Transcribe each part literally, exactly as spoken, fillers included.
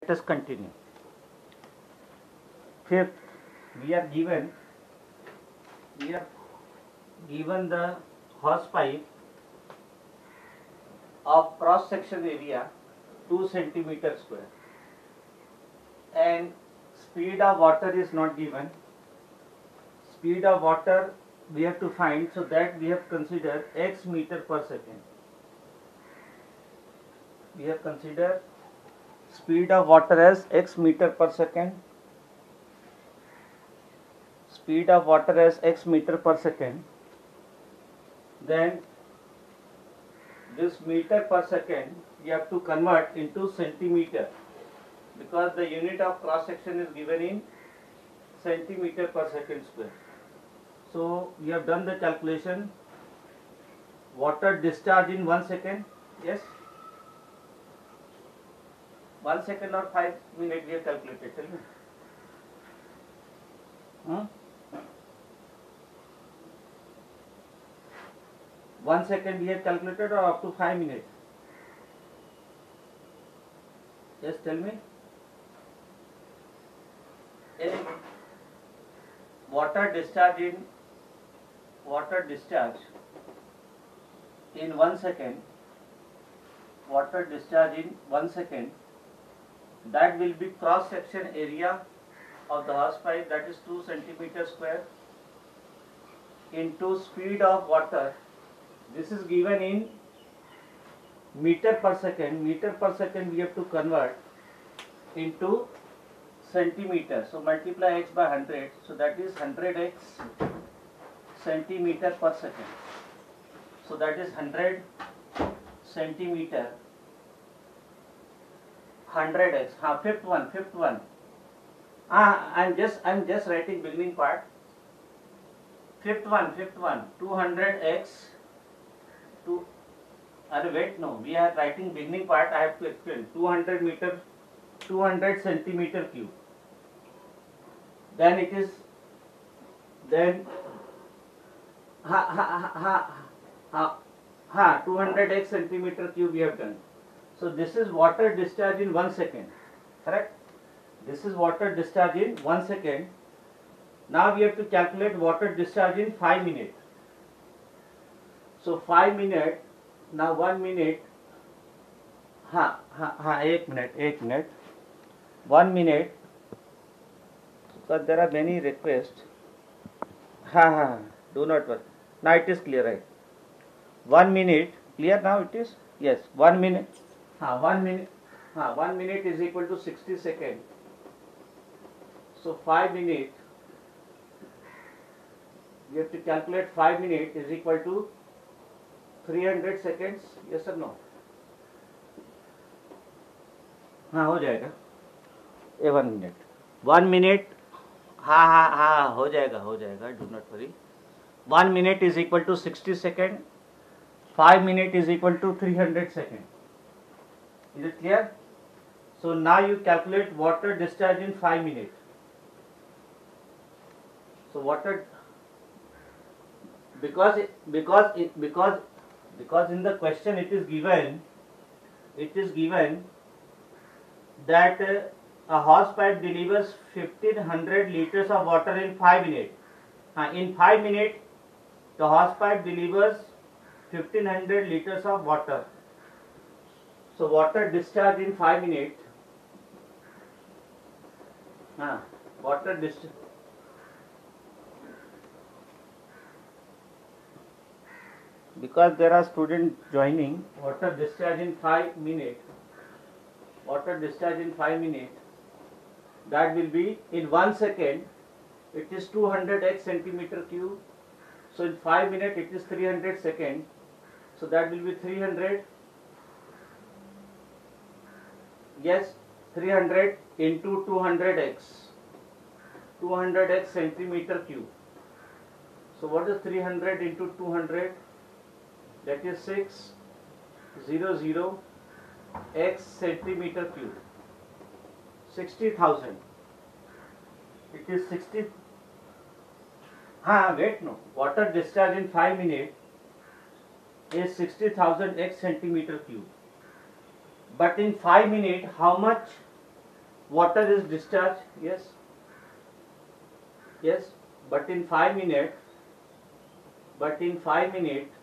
Let us continue. Fifth, we are given we are given the hose pipe of cross section area two centimeter square, and speed of water is not given. Speed of water we have to find, so that we have considered x meter per second. We have considered speed of water as x meter per second. Speed of water as x meter per second. Then this meter per second you have to convert into centimeter, because the unit of cross section is given in centimeter per second square. So we have done the calculation. Water discharge in one second. Yes. One second or five minutes we have calculated. Tell me. Hmm? One second we have calculated, or up to five minutes? Yes, tell me. A water discharge in water discharge in one second. Water discharge in one second. That will be cross section area of the hose pipe, that is two centimeter square, into speed of water. This is given in meter per second. Meter per second we have to convert into centimeter. So multiply x by one hundred. So that is one hundred x centimeter per second. So that is one hundred centimeter. one hundred x. Ha, fifth one, fifth one. Ah, I'm just I'm just writing beginning part. Fifth one, fifth one. two hundred x. Two. Are wait no. We are writing beginning part. I have to explain. two hundred meter, two hundred centimeter cube. Then it is. Then. Ha ha ha ha ha ha. two hundred x centimeter cube we have done. So this is water discharge in one second, correct? This is water discharge in one second. Now we have to calculate water discharge in five minutes. So five minutes. Now one minute. Ha ha ha. Eight minute. Eight minute. One minute. Because there are many requests. Ha ha. Do not worry. Now it is clear, right? One minute. Clear now it is? Yes. One minute. Ha, one minute, ha, one minute is equal to sixty seconds. So five minutes, we have to calculate five minutes is equal to three hundred seconds. Yes or no? हाँ हो जाएगा. ए one minute. One minute. हाँ हाँ हाँ हो जाएगा हो जाएगा. Do not worry. One minute is equal to sixty seconds. Five minutes is equal to three hundred seconds. Is it clear? So now you calculate water discharge in five minutes. So water, because it, because it, because because in the question it is given, it is given that uh, a hose pipe delivers fifteen hundred liters of water in five minutes. Uh, in five minutes, the hose pipe delivers fifteen hundred liters of water. So water discharge in five minutes. Ah, water discharge. Because there are students joining, water discharge in five minutes. Water discharge in five minutes. That will be in one second. It is two hundred x centimeter cube. So in five minutes it is three hundred seconds. So that will be three hundred. Yes, three hundred into two hundred x. two hundred x centimeter cube. So what is three hundred into two hundred? That is six hundred x centimeter cube. sixty thousand. It is sixty. Ah, wait, no. Water discharge in five minutes is sixty thousand x centimeter cube. But in five minutes, how much water is discharged, yes, yes, but in five minutes, but in five minutes,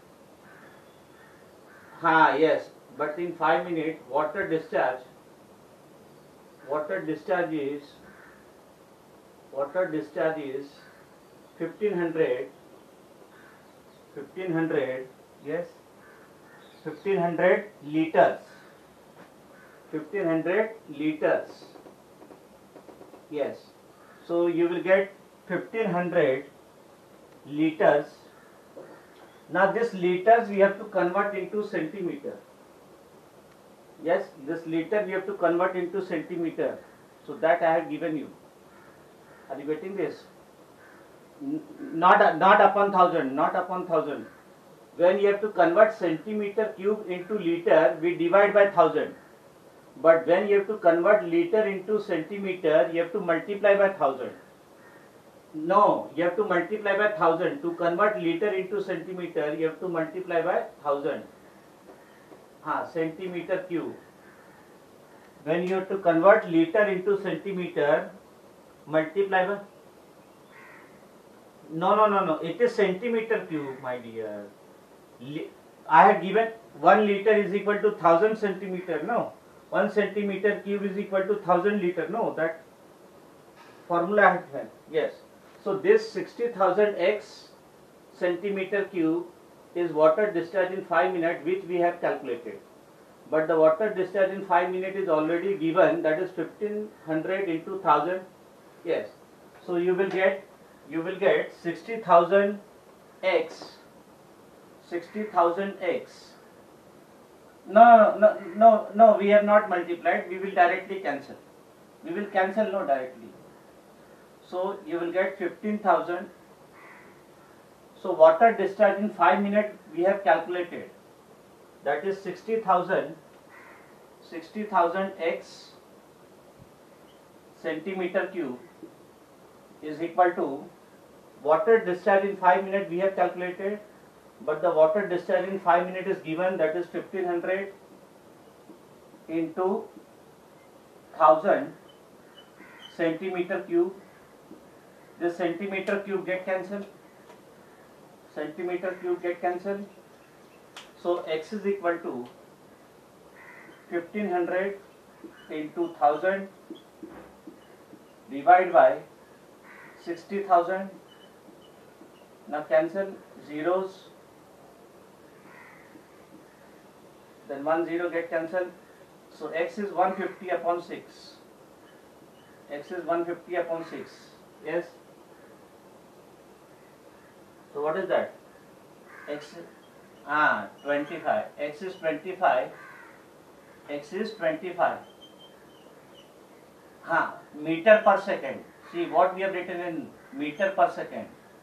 ha, yes, but in five minutes, water discharge, water discharge is, water discharge is fifteen hundred, fifteen hundred, yes, fifteen hundred liters, fifteen hundred liters, yes. So you will get fifteen hundred liters. Now this liters we have to convert into centimeter. Yes, this liter we have to convert into centimeter. So that I have given you. Are you getting this? N not not upon thousand, not upon thousand. When you have to convert centimeter cube into liter, we divide by thousand. But when you have to convert liter into centimeter, you have to multiply by thousand. No, you have to multiply by thousand. To convert liter into centimeter, you have to multiply by thousand. Ha, centimeter cube. When you have to convert liter into centimeter, multiply by. No, no, no, no. It is centimeter cube, my dear. I have given one liter is equal to thousand centimeter. No, one centimeter cube is equal to thousand liter. No, that formula I have given. Yes. So this sixty thousand x centimeter cube is water discharge in five minutes, which we have calculated. But the water discharge in five minutes is already given, that is fifteen hundred into one thousand. Yes. So you will get you will get sixty thousand x, sixty thousand x. No, no, no, no, we have not multiplied, we will directly cancel. We will cancel no directly. So you will get fifteen thousand. So water discharge in five minutes we have calculated. That is sixty thousand, sixty thousand x centimeter cube is equal to water discharge in five minutes we have calculated, but the water discharge in five minutes is given, that is fifteen hundred into one thousand centimeter cube. This centimeter cube get cancelled, centimeter cube get cancelled. So x is equal to fifteen hundred into one thousand divided by sixty thousand. Now cancel zeros, then one zero get cancelled. So x is one hundred fifty upon six. X is one hundred fifty upon six. Yes. So what is that? X ah twenty-five. X is twenty-five. X is twenty-five. Ha, meter per second. See what we have written in meter per second.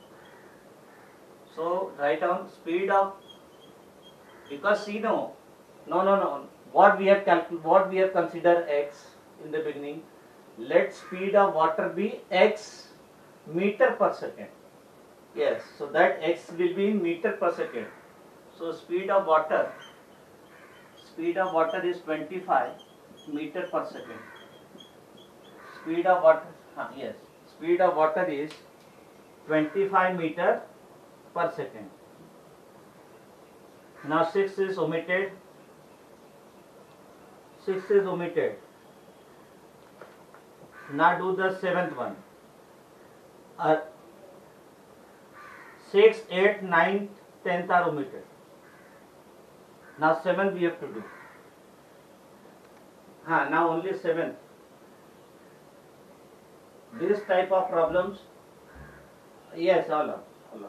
So write down speed of, because see no, no, no, no. What we have calculated, what we have considered x in the beginning. Let speed of water be x meter per second. Yes, so that x will be in meter per second. So speed of water, speed of water is twenty-five meter per second. Speed of water, huh, yes, speed of water is twenty-five meter per second. Now six is omitted. six is omitted. Now do the seventh one. Uh, six, eight, nine, tenth are omitted. Now seventh we have to do. Ha, now only seventh. This type of problems, yes, all of, all of.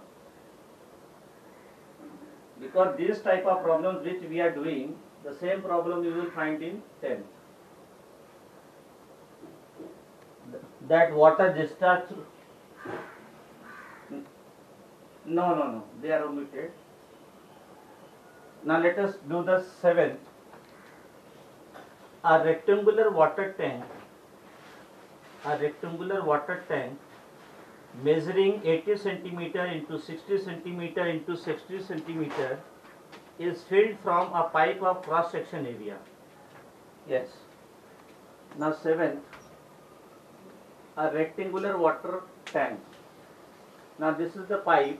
Because this type of problems which we are doing, the same problem you will find in tenth. That water discharge. No, no, no, they are omitted. Now let us do the seventh. A rectangular water tank, a rectangular water tank measuring eighty centimeter into sixty centimeter into sixty centimeter is filled from a pipe of cross section area. Yes. Now seventh. a rectangular water tank. Now this is the pipe.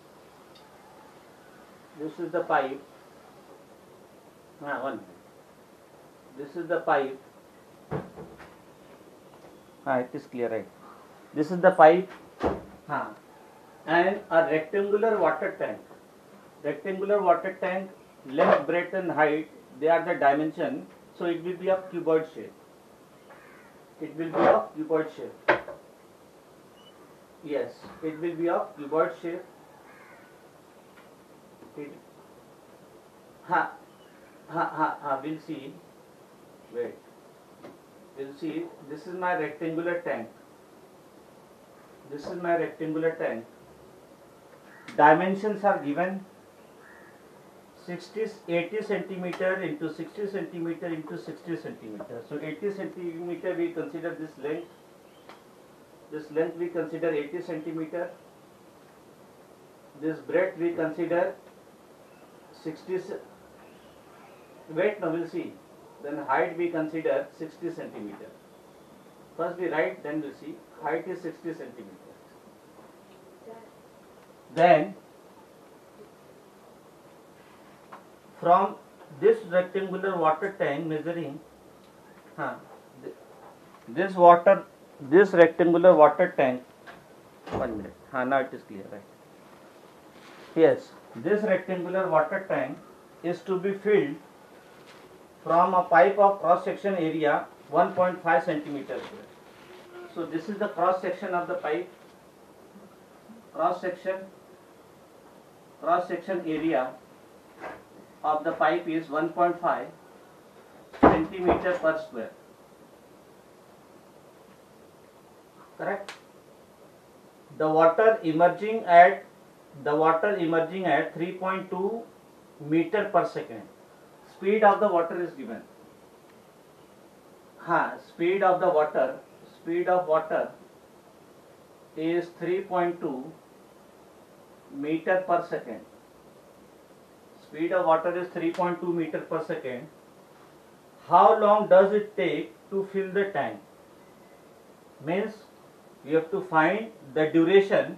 This is the pipe. Ah, one minute. This is the pipe. Ah, it is clear, right? This is the pipe. Ah, and a rectangular water tank. Rectangular water tank, length, breadth, and height. They are the dimension. So it will be of cuboid shape. It will be of cuboid shape. Yes, it will be of cuboid shape. It, ha, ha, ha, ha, we'll see. Wait. We'll see. This is my rectangular tank. This is my rectangular tank. Dimensions are given. sixty, eighty centimeter into sixty centimeter into sixty centimeter. So eighty centimeter we consider this length. This length we consider eighty centimeter. This breadth we consider sixty. Wait, now we'll see. Then height we consider sixty centimeter. First we write, then we'll see. Height is sixty centimeter. Then from this rectangular water tank measuring, huh, this water, this rectangular water tank, one minute, huh, now it is clear, right? Yes, this rectangular water tank is to be filled from a pipe of cross section area one point five centimeter square. So this is the cross section of the pipe, cross section, cross section area of the pipe is one point five centimeter per square. Correct? The water emerging at the water emerging at three point two meter per second. Speed of the water is given. Ha, speed of the water, speed of water is three point two meter per second. Speed of water is three point two meter per second. How long does it take to fill the tank? Means you have to find the duration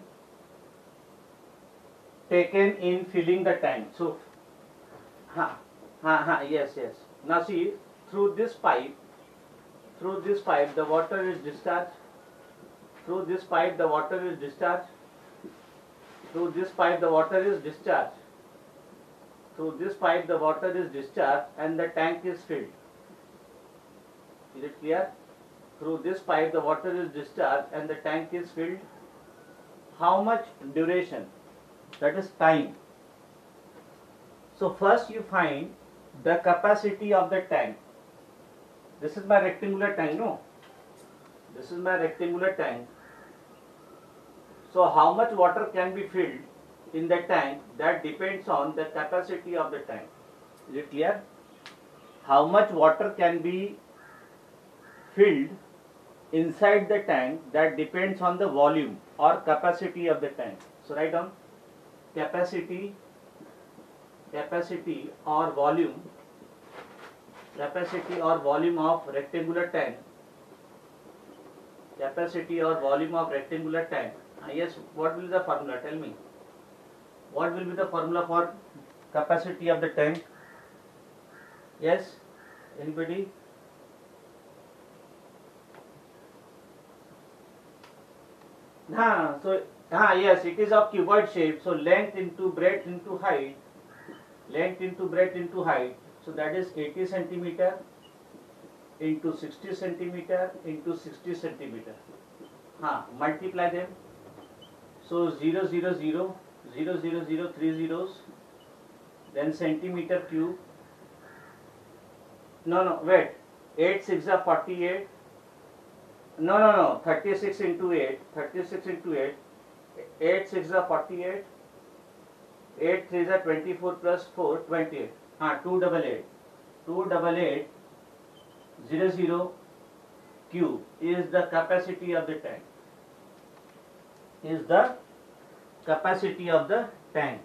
taken in filling the tank. So, ha, ha, ha, yes, yes. Now see, through this pipe, through this pipe the water is discharged. Through this pipe the water is discharged. Through this pipe the water is discharged. Through this pipe the water is discharged and the tank is filled. Is it clear? Through this pipe the water is discharged and the tank is filled. How much duration? That is time. So first you find the capacity of the tank. This is my rectangular tank, no? This is my rectangular tank. So how much water can be filled in the tank? That depends on the capacity of the tank. Is it clear? How much water can be filled inside the tank, that depends on the volume or capacity of the tank. So write down capacity, capacity or volume, capacity or volume of rectangular tank, capacity or volume of rectangular tank. Uh, yes, what will be the formula? Tell me. What will be the formula for capacity of the tank? Yes, anybody? Ah, so ah, yes, it is of cuboid shape. So length into breadth into height, length into breadth into height. So that is eighty centimeter into sixty centimeter into sixty centimeter. Ah, multiply them. So zero zero zero zero zero zero three zeros. Then centimeter cube. No, no, wait. Eight six are forty-eight. No, no, no. thirty-six into eight. thirty-six into eight. eight six are forty-eight. eight three are twenty-four plus four, twenty-eight. Ah, two double eight. two double eight zero zero cube is the capacity of the tank. Is the capacity of the tank.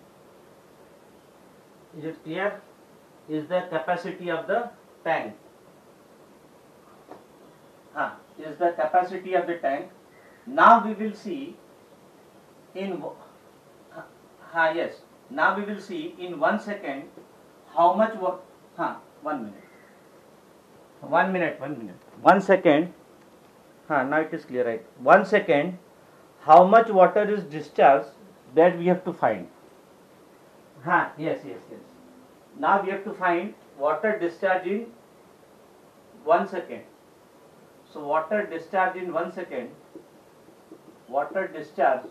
Is it clear? Is the capacity of the tank. Ah, is the capacity of the tank. Now we will see in ha yes. Now we will see in one second how much work. Ha, one minute. One minute. One minute. One second. Ha, now it is clear, right? One second. How much water is discharged, that we have to find. Ha, yes, yes, yes. Now we have to find water discharge in one second. So water discharge in one second. Water discharge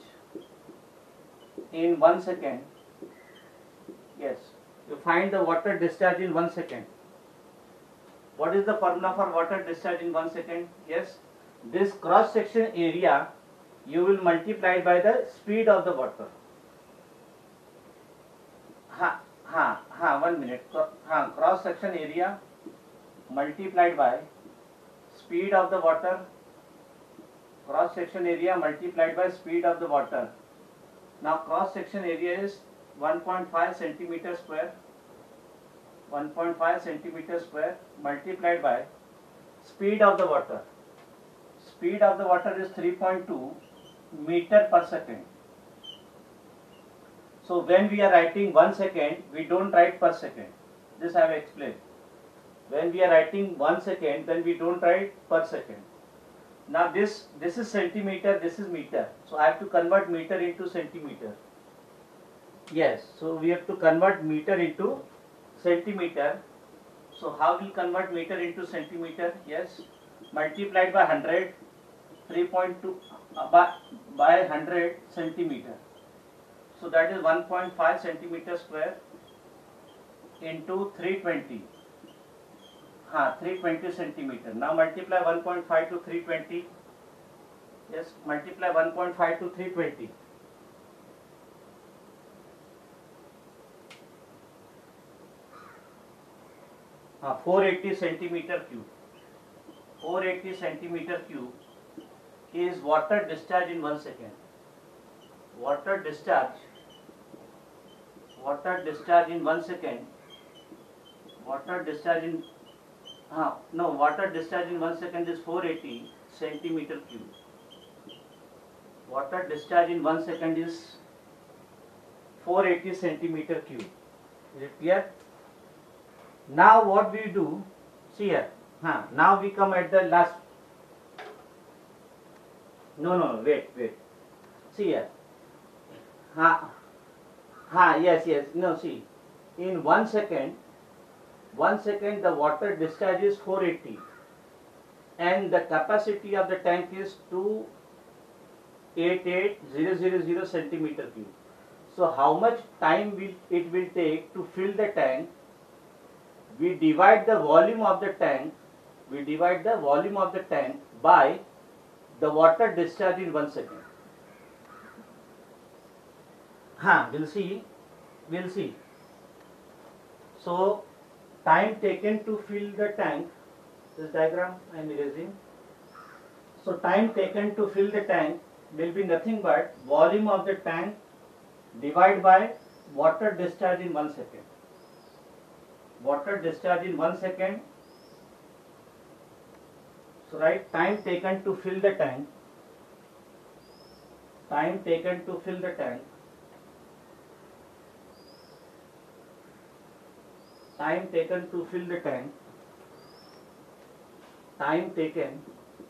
in one second. Yes, you find the water discharge in one second. What is the formula for water discharge in one second? Yes, this cross section area you will multiply by the speed of the water. Ha, ha, ha, one minute. Ha, cross section area multiplied by speed of the water. Cross section area multiplied by speed of the water. Now cross section area is one point five centimeter square. one point five centimeter square multiplied by speed of the water. Speed of the water is three point two meter per second. So when we are writing one second, we don't write per second. This I have explained. When we are writing one second, then we don't write per second. Now this this is centimeter, this is meter. So I have to convert meter into centimeter. Yes, so we have to convert meter into centimeter. So how will convert meter into centimeter? Yes, multiplied by one hundred, three point two uh, by, by one hundred centimeter. So that is one point five centimeter square into three hundred twenty. Ha, three hundred twenty centimeter. Now multiply one point five to three hundred twenty. Yes, multiply one point five to three hundred twenty. Ha, four hundred eighty centimeter cube. four hundred eighty centimeter cube is water discharge in one second. Water discharge. Water discharge in one second. Water discharge in Uh, no, water discharge in one second is four hundred eighty centimeter cube. Water discharge in one second is four hundred eighty centimeter cube. Is it clear? Now what we do? See here. Huh, now we come at the last. No, no, wait, wait. See here. Ha, ha, yes, yes. No, see. In one second. One second the water discharge is four hundred eighty and the capacity of the tank is two hundred eighty-eight thousand centimeter cube. So how much time will it will take to fill the tank? We divide the volume of the tank, we divide the volume of the tank by the water discharge in one second. Huh, we'll see, we'll see. So time taken to fill the tank, this diagram I am erasing. So time taken to fill the tank will be nothing but volume of the tank divided by water discharge in one second. Water discharge in one second. So write time taken to fill the tank. Time taken to fill the tank. Time taken to fill the tank. Time taken.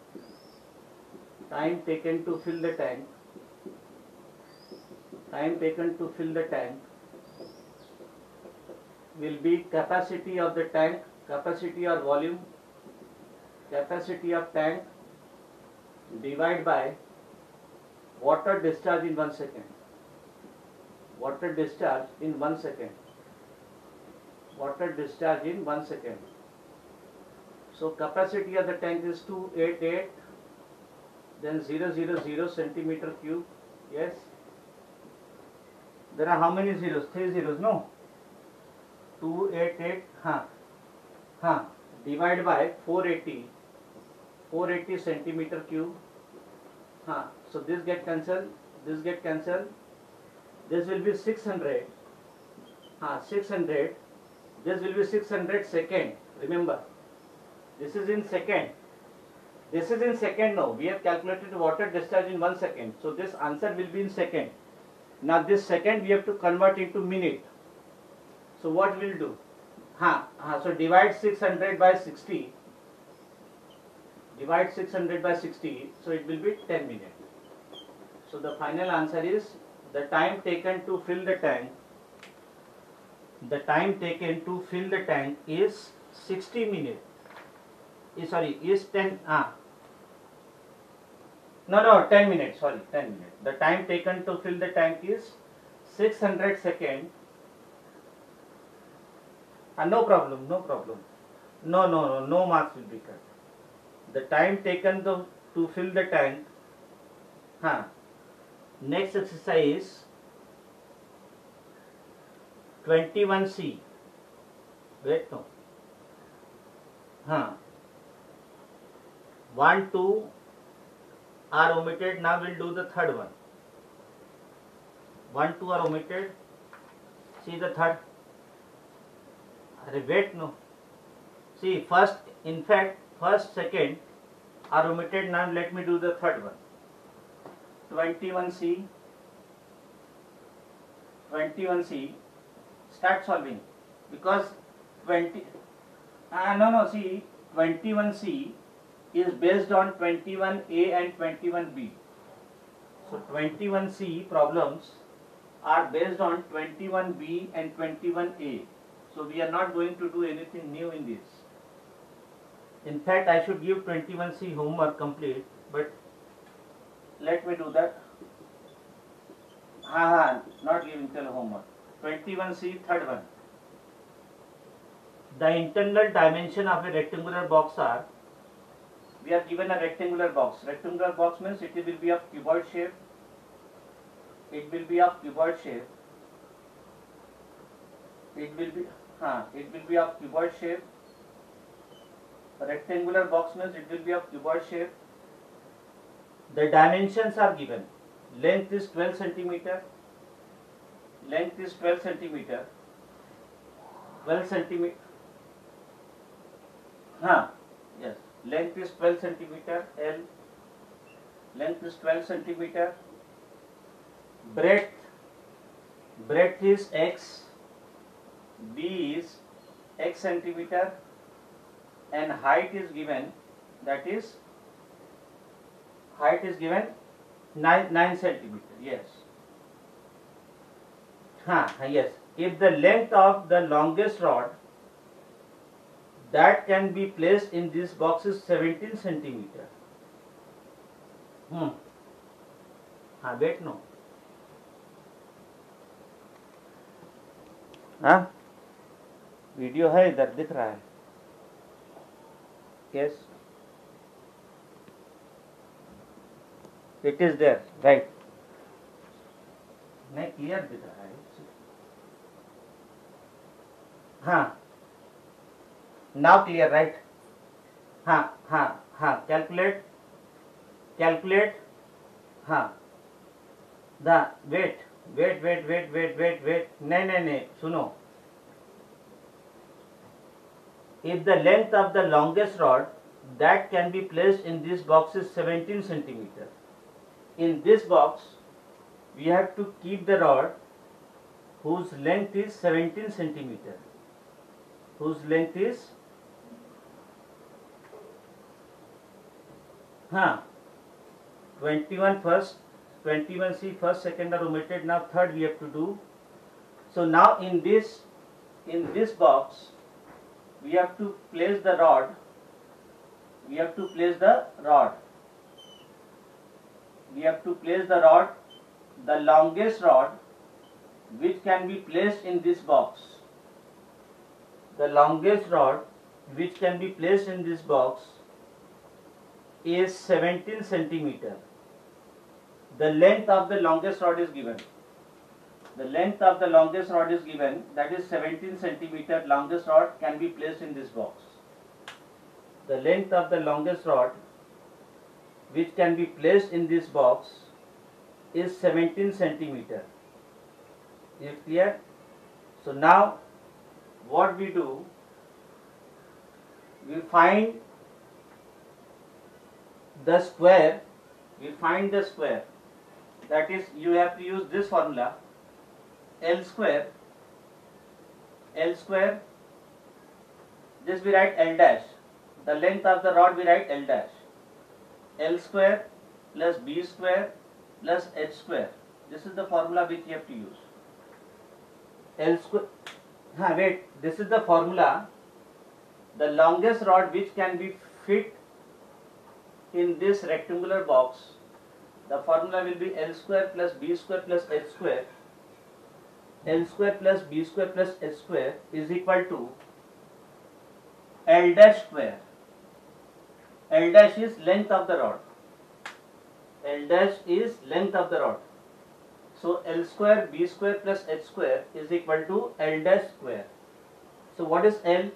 Time taken to fill the tank. Time taken to fill the tank will be capacity of the tank, capacity or volume, capacity of tank divided by water discharge in one second. Water discharge in one second. Water discharge in one second. So capacity of the tank is two hundred eighty-eight, then zero zero zero centimeter cube. Yes. There are how many zeros? Three zeros, no? two hundred eighty-eight, huh? Huh? Divided by four hundred eighty. four hundred eighty centimeter cube. Huh? So this get cancelled. This get cancelled. This will be six hundred. Huh? six hundred. This will be six hundred second. Remember, this is in second. This is in second now. We have calculated water discharge in one second. So this answer will be in second. Now this second we have to convert into minute. So what we'll do? Ha, ha, so divide six hundred by sixty. Divide six hundred by sixty. So it will be ten minutes. So the final answer is the time taken to fill the tank. The time taken to fill the tank is sixty minutes. Is sorry is ten. Ah. No no ten minutes. Sorry ten minutes. The time taken to fill the tank is six hundred seconds. Ah, no problem. No problem. No no no no marks will be cut. The time taken to, to fill the tank. Huh. Next exercise twenty-one C. Wait no. Huh. one, two are omitted. Now we'll do the third one. one, two are omitted. See the third. Wait no. See first, in fact, first, second are omitted. Now let me do the third one. twenty-one C. twenty-one C. Start solving. Because twenty. Ah, no, no, see, twenty-one C is based on twenty-one A and twenty-one B. So twenty-one C problems are based on twenty-one B and twenty-one A. So we are not going to do anything new in this. In fact, I should give twenty-one C homework complete, but let me do that. Ha ha, not giving till homework. twenty-one C, third one. The internal dimension of a rectangular box are, we are given a rectangular box. Rectangular box means it will be of cuboid shape. It will be of cuboid shape. It will be, huh, it will be of cuboid shape. A rectangular box means it will be of cuboid shape. The dimensions are given. Length is twelve centimeter. Length is twelve centimeter. twelve centimeter. Huh, yes. Length is twelve centimeter. L. Length is twelve centimeter. Breadth. Breadth is X. B is X centimeter. And height is given, that is, height is given nine, nine centimeter. Yes. Huh, yes. If the length of the longest rod that can be placed in this box is seventeen centimeter. Hmm. हाँ wait no. हाँ video है इधर दिख रहा है. Yes, it is there, right? नहीं clear दिख रहा है. हाँ, now clear, right? हाँ हाँ हाँ calculate, calculate. हाँ, the wait, wait, wait, wait, wait, wait, wait. नहीं नहीं नहीं सुनो. If the length of the longest rod that can be placed in this box is seventeen centimeter, in this box we have to keep the rod whose length is seventeen centimeter, whose length is huh, twenty-one first, twenty-one C first, second are omitted. Now third we have to do. So now in this, in this box we have to place the rod, we have to place the rod, we have to place the rod, the longest rod which can be placed in this box, the longest rod which can be placed in this box is seventeen centimeter. The length of the longest rod is given. The length of the longest rod is given, that is seventeen centimeter. Longest rod can be placed in this box. The length of the longest rod which can be placed in this box is seventeen centimeter. Is it clear? So now what we do, we find the square, we find the square, that is you have to use this formula, L square, L square, this we write L dash, the length of the rod we write L dash, L square plus B square plus H square, this is the formula which you have to use. L square, huh, wait, this is the formula, the longest rod which can be fit in this rectangular box, the formula will be L square plus B square plus H square. L square plus B square plus H square is equal to L dash square. L dash is length of the rod. L dash is length of the rod. So L square B square plus H square is equal to L dash square. So what is L?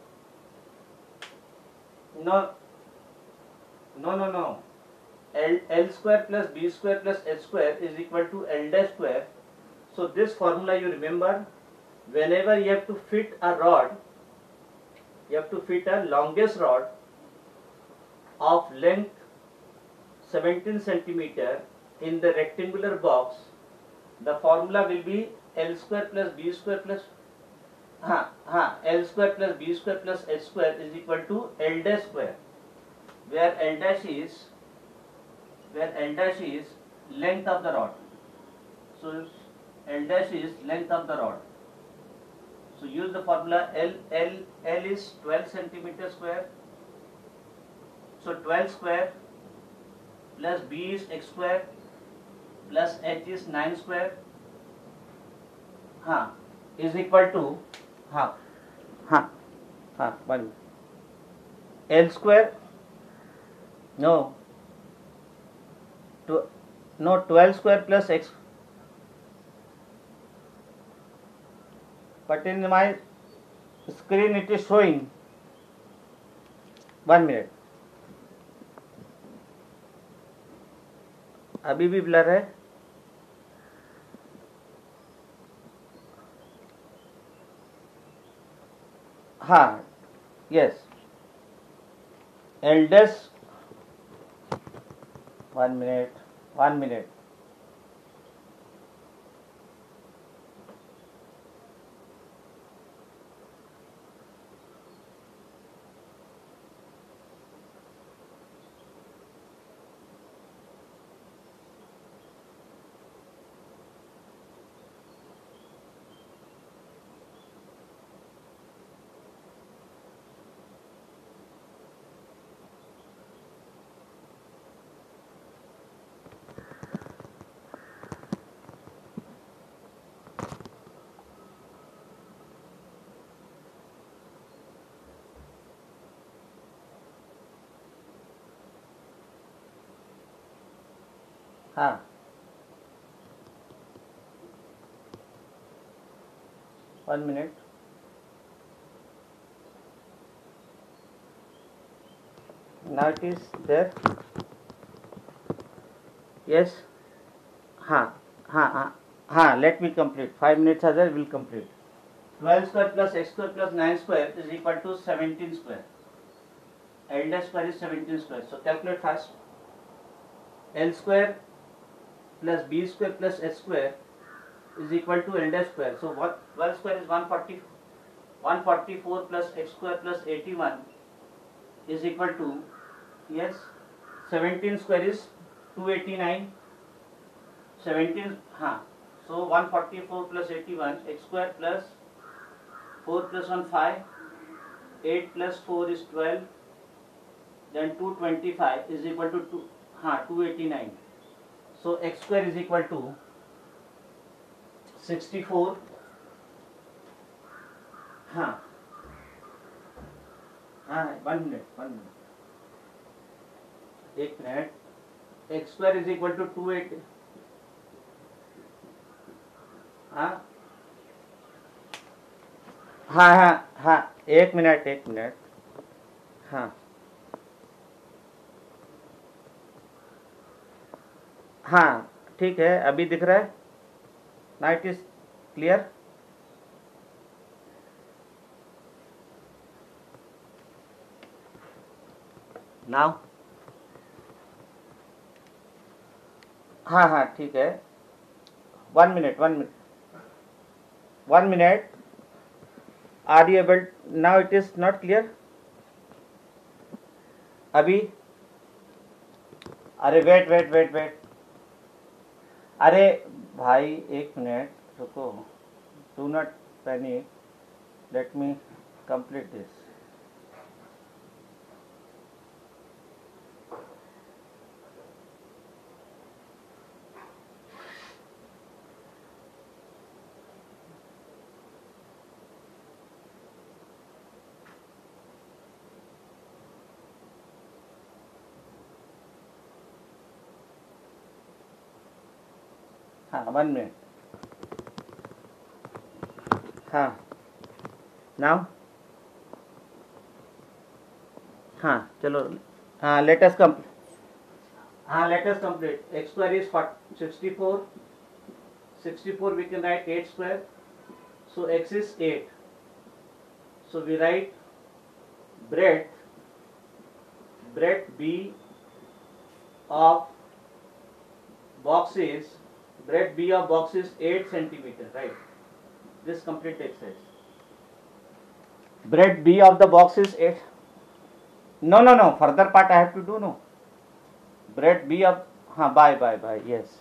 No, no, no, no. L, L square plus B square plus H square is equal to L dash square. So this formula you remember, whenever you have to fit a rod, you have to fit a longest rod of length seventeen centimeter in the rectangular box, the formula will be L square plus B square plus huh, huh, L square plus B square plus H square is equal to L dash square, where L dash is where L dash is length of the rod. So L dash is length of the rod. So use the formula L, L, L is twelve centimeter square. So twelve square plus B is X square plus H is nine square, huh, is equal to, huh, huh, huh, one, L square, no, to, no, twelve square plus X, but in my screen it is showing, one minute, अभी भी blur है, हाँ, yes, L dash, one minute, one minute, हाँ, one minute, now it is there, yes, हाँ, हाँ, हाँ, हाँ, let me complete, five minutes are there, will complete. twelve square plus X square plus nine square is equal to seventeen square. L dash square is seventeen square. So calculate fast. L square plus B square plus H square is equal to L dash square. So what twelve square is one forty, one forty-four plus X square plus eighty-one is equal to, yes, seventeen square is two eighty-nine, seventeen, huh, so one forty-four plus eighty-one, X square plus four plus one five, eight plus four is twelve, then two twenty-five is equal to two, huh, two eighty-nine. So X square is equal to sixty-four, huh, huh, one minute, one minute, एक minute, X square is equal to two eighty, हाँ, हाँ, हाँ, हाँ, एक minute, एक minute, हाँ, हाँ, ठीक है, अभी दिख रहा है, now it is clear. Now हाँ हाँ ठीक है, one minute one minute one minute are you able now, it is not clear अभी? अरे वेट वेट वेट वेट, अरे भाई एक मिनट रुको, do not panic, let me complete this. हाँ वन मिनट, हाँ नाउ, हाँ चलो, हाँ लेट अस कम, हाँ let us complete. X square is sixty four, sixty four we can write eight square, so x is eight, so we write breadth breadth b of box is, breadth b of box is eight centimeter, right? This complete exercise. Breadth b of the box is eight. No no no, further part I have to do, no. Breadth b of, हाँ bye bye bye, yes.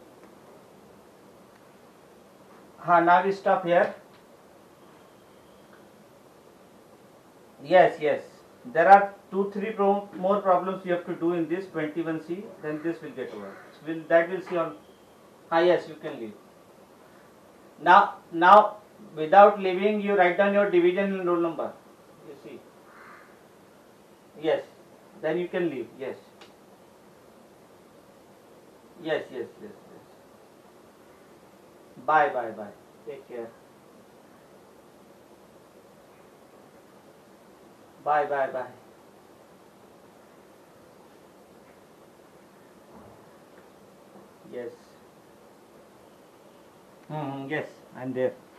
हाँ now we stop here. Yes yes, there are two three pro more problems you have to do in this twenty-one C, then this will get over. Will that will see on. Ah yes, you can leave. Now now without leaving, you write down your division and roll number. You see. Yes. Then you can leave. Yes. Yes yes yes yes. Bye bye bye. Take care. Bye bye bye. Yes. Mm-hmm, yes, I'm there.